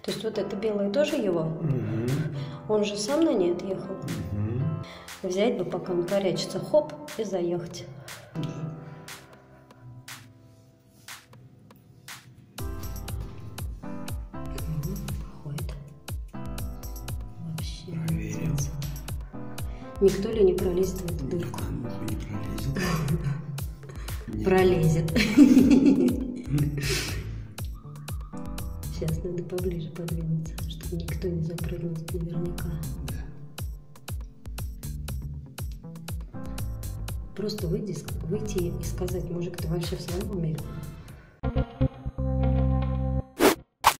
То есть вот это белое тоже его? Он же сам на ней отъехал? Взять бы, пока он корячится, хоп, и заехать. Ходит. Вообще. Проверим. Никто ли не пролезет в эту дырку? Не пролезет. Пролезет. Сейчас надо поближе подвинуться, чтобы никто не запрыгнул наверняка. Да. Просто выйти и сказать, мужик, ты вообще в своем уме?